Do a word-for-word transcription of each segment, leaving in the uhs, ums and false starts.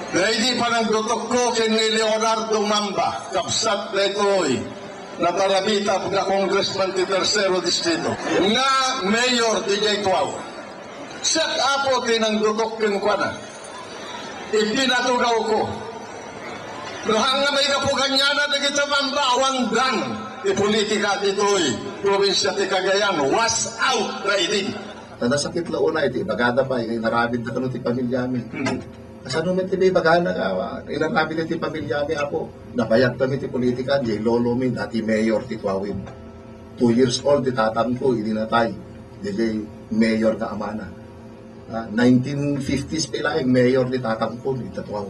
Na hindi pa nang dutok ko kay ni Leonardo Mamba, kapsat na ito'y natarabita pagka Congressman ti Tercero Distrito. Nga Mayor D J Tuaw. Sa apo tinang dutok kin ko na. Ipinatugaw ko. Nohang nga may kapuganyana na kita Mamba, awangdan. Ipolitika dito'y probinsya ti Cagayan, was out na idin. Nasakit launa iti, bagada pa, inarabid na kanong ti pamilyami. Asano man ti may bagana ka, inarabid na ti pamilyami ako. Nabayag kami ti politika, di lolo min, ati mayor ti Tuawin. Two years old, ti tatang ko, idinatay. Di mayor ka amana. Uh, nineteen fifties pa lang, mayor ti tatang ko, di tatuaw.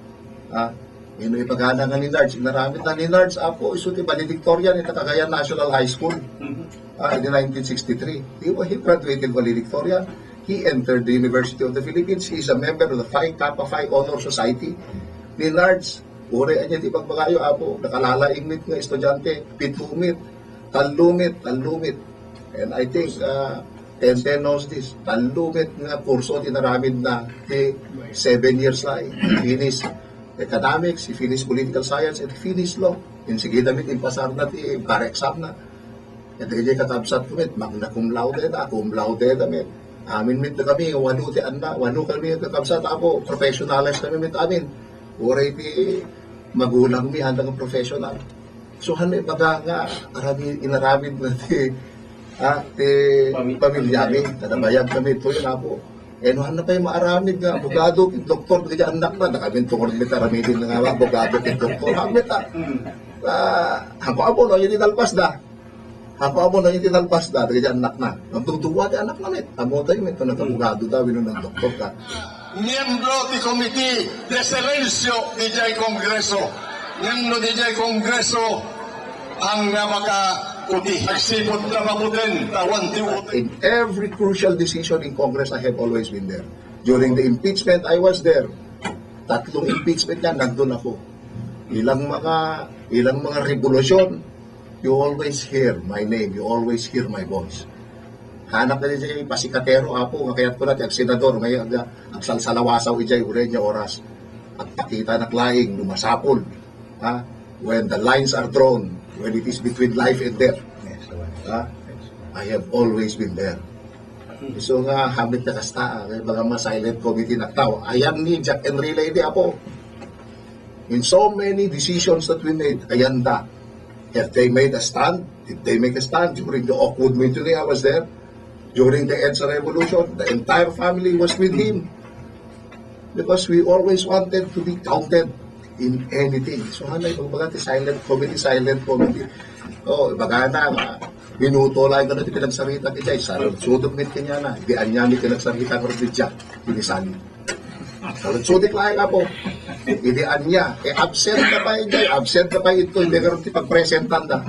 Ah, ino ipagana nga ni Nards, inarabid na ni Nards ako, iso ti valedictorian, ita Cagayan National High School. Uh, in nineteen sixty-three. He, he graduated valedictorian. He entered the University of the Philippines. He is a member of the Phi Kappa Phi Honor Society. Ni Nards, uri niya ti pagbagayo apo, nakalalaingmit nga estudyante, pitumit, talumit, talumit. And I think uh, ten ten knows this. Talumit nga kurso tinaramid na ti seven years lang. He finished economics, he finished political science, and he finished law. And sige damit impasar na ti bar exam na. At kaya katabsat kami, magna cum laude na, cum laude kami. Amin mit na kami, wano ti anda, wano kami katabsat ako, professionalize kami mit amin. Uray ti magulang mi, handa ng professional. So hanay baga nga, arami, inaramid na ti, ah, ti pamilya mi, nanabayag kami, ito yun ako. Eh, no, handa pa yung maaramid nga, abogado, doktor, kaya anak na, nakamin tungkol mit aramidin na nga, abogado, doktor, hamit ah. Uh, ako abo, no, yun inalpas na. Ako abo na yung tinalpas na, kaya anak na. Nagtutuwa ti anak namin. Amo tayo, may tanagabugado daw, yun ng doktor ka. Miyembro ti Committee de Silencio di Jay Kongreso. Miyembro di Jay Kongreso ang makakuti. Nagsipot na mabutin, tawan ti uti. In every crucial decision in Congress, I have always been there. During the impeachment, I was there. Tatlong impeachment yan, nandun ako. Ilang mga, ilang mga revolusyon, you always hear my name, you always hear my voice. Hanap na din pasikatero apo, kayat ko natin, ang senador, ngayon, ang salsalawasaw ijay, ure niya oras. At pakita na klaing, lumasapol. Ha? When the lines are drawn, when it is between life and death. Ha? I have always been there. So nga, hamit na kasta, may mga mga silent committee na tao. Ayan ni Jack and Relay di apo. In so many decisions that we made, ayan da. If they made a stand, if they make a stand during the awkward mutiny, I was there. During the EDSA Revolution, the entire family was with him. Because we always wanted to be counted in anything. So, hanay, pagbaga, silent committee, silent committee. Oh, baga na, minuto lang ko na pinagsarita ki Jay. Sudok mit kanya na. Di anya ni pinagsarita ko rin Jack. Pinisali. Sudik lang ako. Hindi anya, eh absent na pa yun, absent na pa ito, hindi ka rin pag-presentan na.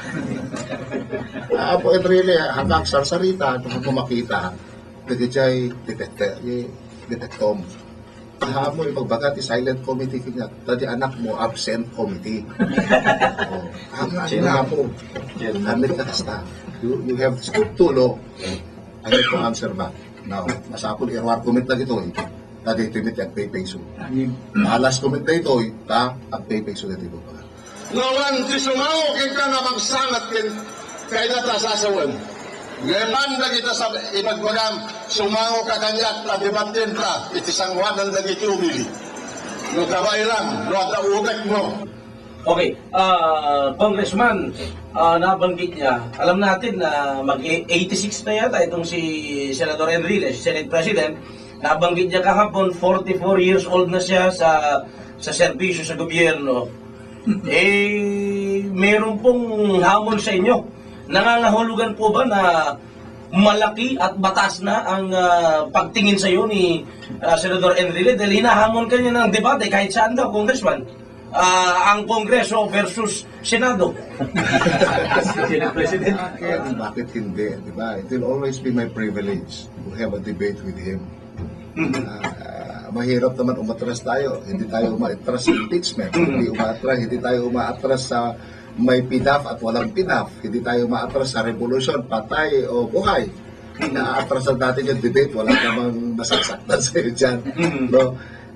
Apo, uh, ito rin eh, hanggang sarsarita, kung makita, hindi dyan, detektom. Taha mo, ipagbaga, ti silent committee, tadi anak mo, absent committee. Oh, hanggang na po, hamit ka kasta. You, you have stood to law, I have to answer back. Now, masapol, irwar commit na ito eh. Tadi timit ang pay-peso. Alas kumit na ito, ta, ang pay-peso na ito. Ngawan, ti sumawo, kita nga magsangat kin, kaya nata sasawan. Ngayon na kita sa ibagbagam, sumawo ka kanyak, na debatin ka, iti sangwanan na iti umili. No kabay lang, no at ugat mo. Okay, uh, Congressman, uh, nabanggit niya, alam natin na mag-eighty-six na yata itong si Senador Enriquez, si Senate President. Nabanggit niya kahapon, forty-four years old na siya sa sa serbisyo sa gobyerno. Eh, meron pong hamon sa inyo. Nangangahulugan po ba na malaki at batas na ang uh, pagtingin sa iyo ni uh, Senador Enrile? Dahil hinahamon ka niya ng debate kahit saan daw, Congressman. Uh, ang Kongreso versus Senado. Senate President. Bakit hindi? Diba? It will always be my privilege to have a debate with him. Uh, mahirap naman umatras tayo. Hindi tayo umatras sa impeachment. Hindi umatras, hindi tayo umatras sa may P D A F at walang P D A F. Hindi tayo umatras sa revolusyon, patay o buhay. Naatrasan natin yung debate. Wala namang masasaktan sa'yo dyan. No?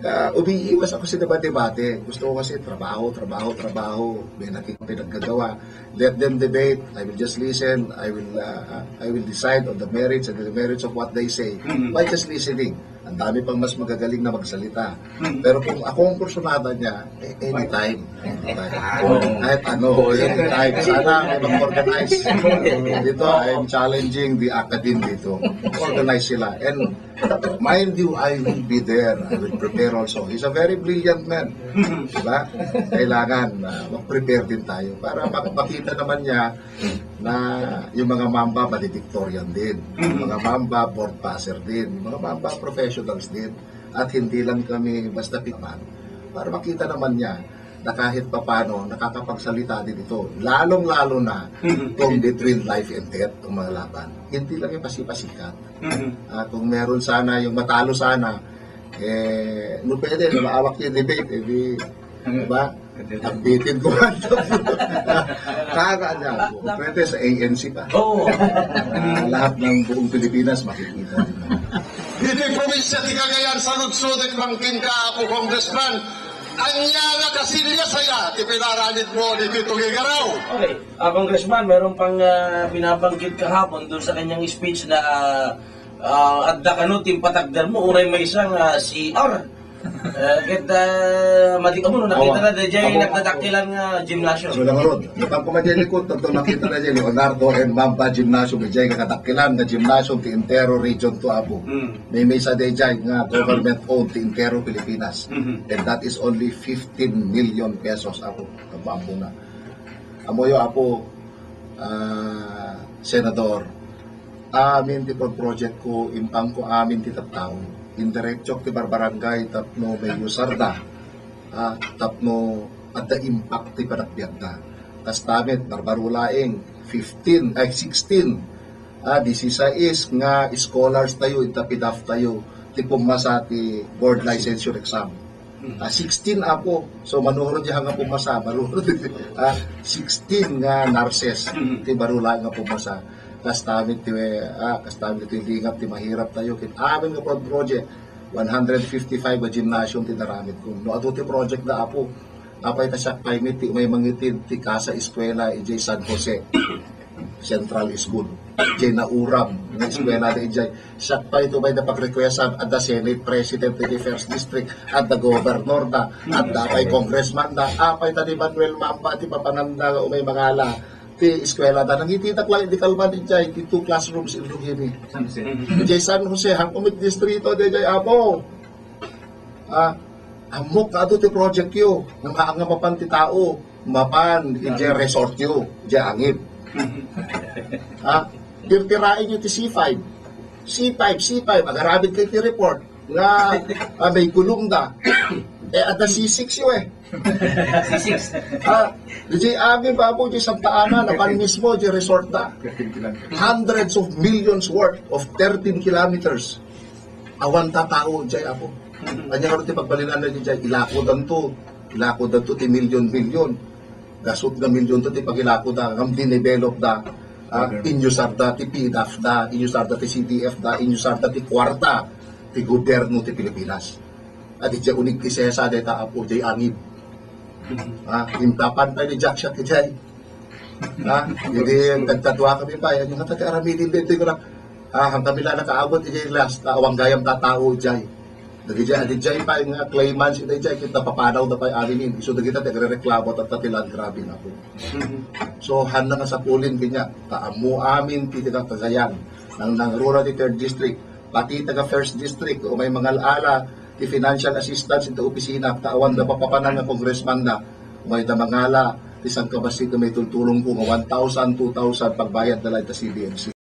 uh, umiiwas ako sa debate-debate. Gusto ko kasi trabaho, trabaho, trabaho. May nakikita pinaggagawa. Let them debate. I will just listen. I will uh, I will decide on the merits and the merits of what they say. By just listening. Ang dami pang mas magagaling na magsalita. Pero kung ako ang personada niya, eh, anytime. anytime. Kahit ano, anytime. Sana may mag-organize. Dito, I'm challenging the academe dito. Organize sila. And mind you, I will be there. I will prepare also. He's a very brilliant man. Diba? Kailangan uh, mag-prepare din tayo para makita naman niya na yung mga mamba valedictorian din. Yung mga mamba board passer din. Yung mga mamba professionals din. At hindi lang kami basta pitman. Para makita naman niya na kahit papano nakakapagsalita din ito. Lalong-lalo na kung between life and death ang mga laban. Hindi lang yung pasipasikat. Uh, kung meron sana, yung matalo sana, eh, no pwede, na maawak yung debate, eh, di, diba? Nagbitin ko man. Kaka niya ako. Pwede sa A N C pa. Oo. Uh, lahat ng buong Pilipinas makikita din. Dito yung probinsya ti Cagayan sa lutsod at mangkin ka ako, Congressman. Anya nga kasilya saya, ti pinaranid mo ni Tito Gigaraw. Okay. Uh, Congressman, meron pang uh, binabanggit kahapon doon sa kanyang speech na uh, adda kano timpatagdan mo, uray may isang uh, C R. Uh, Kit uh, madik mo, no, nakita na dyan yung nagdadakilan nga gymnasium. So lang ron, napang kumadyan ko, ito nakita na dyan, Leonardo and Mamba Gymnasium, dyan kakadakilan na gymnasium ti Intero Region to Abu. Mm. May may sa dyan nga government-owned ti Intero Pilipinas. Mm-hmm. And that is only fifteen million pesos ako, kabambo na. Amoyo ako, uh, Senador, amin ti project ko, impang ko amin ti tattao. Indirektsok ti barbarangay tapno may usarda ah, tapno at the impact ti panagbiag na tas tamit barbarulaing fifteen ay sixteen ah, sixteen nga scholars tayo itapidaf tayo ti pumasa ti board licensure exam ah, sixteen ako so manuhod di nga pumasa manuhod ah, sixteen nga nurses ti barula nga pumasa kas tamit ti ah, kas tamit ti lingap ti mahirap tayo kin amin nga pro- project one hundred fifty-five a gymnasium ti naramit ko no ato ti project na apo apay ta siya climate ti may mangitid ti Casa Eskwela ijay San Jose Central School ijay na uram nga eskwela ti ijay siya pa ito may napag-requestan at the Senate President ti First District at the Governor da at the apay Congressman da apay ta ni Manuel Mamba ti papananda umay mangala ti eskwela da nangititak lang di kalman di jay ti two classrooms in Lugini di San Jose hang umit distrito di jay apo ah amok ato ti project yo nga maanga mapan ti tao mapan di jay resort yo di angit ah tirtirain yo ti C five C five C five agarabid kay ti report nga ah, may kulong da eh at the C six yo eh C six. ah, di amin pa po di Santa Ana na pan mismo di resort na hundreds of millions worth of thirteen kilometers awan ta tao di apo anya karon ti pagbalinan na di ilakodan to ilakodan to ti million million gasot nga million to ti pagilakod da ngam dinevelop da uh, inyusarda ti P D A F da inyusarda ti C D F da inyusarda ti kwarta ti gobyerno ti Pilipinas at di unig ti sesa deta apo di angib ah, imtapan tayo ni Jack Shot kajay. Ah, hindi nagtatwa kami pa. Yan yung katati aramidin dito ko na. Ah, hang kami lang nakaabot ijay last. Awang gayam tatao ijay. Nagijay adi jay pa yung claimants ijay jay kita papanaw na pa arimin. So dagita nagrereklamo at tatilan grabe na po. So handa nga sa pulin kanya. Taamu amin ti taga Cagayan nang nang rural ti third district pati taga first district o may mga ala ti financial assistance ito opisina tawan da papapanan nga congressman na may da mangala ti sang kabasi may tultulong ko nga one thousand two thousand pagbayad na lang ta C D M C